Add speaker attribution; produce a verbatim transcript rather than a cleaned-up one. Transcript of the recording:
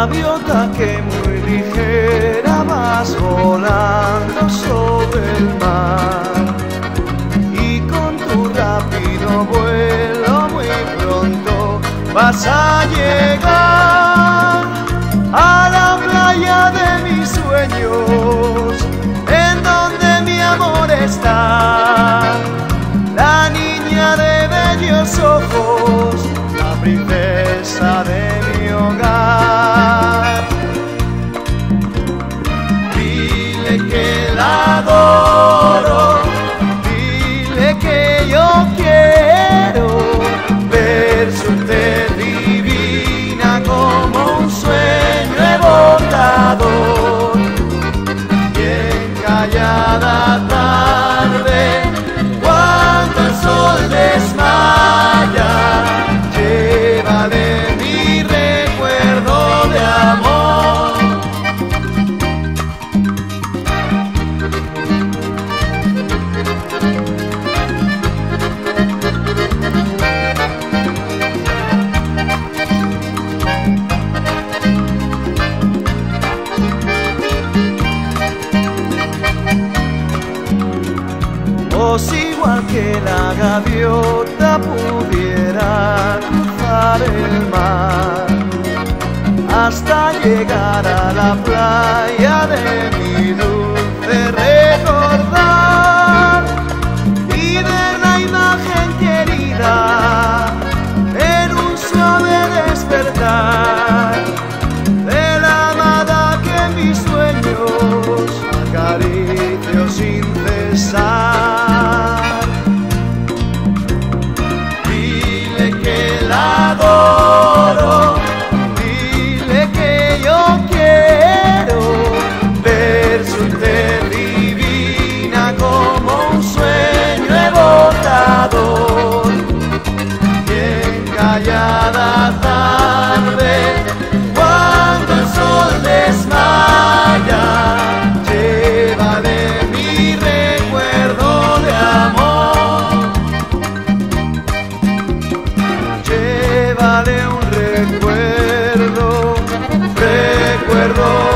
Speaker 1: gaviota que muy ligera vas volando sobre el mar, y con tu rápido vuelo muy pronto vas a llegar a la playa de mis sueños, en donde mi amor está, la niña de bellos ojos, la princesa de mi hogar. Dile que la adoro, dile que yo quiero ver su tez divina como un sueño evocador, y en callada tarde, cuando el sol desmaya, llévale mi recuerdo de amor. O si igual que la gaviota pudiera cruzar el mar hasta llegar a la playa de mi dulce recordar, y ver la imagen querida en un suave despertar de la amada que en mis sueños acaricio sin cesar. Adoro, dile que yo quiero ver su tez divina como un sueño evocador, y en callada tarde, cuando el sol desmaya, llévale mi recuerdo de amor. Llévale un recuerdo, recuerdo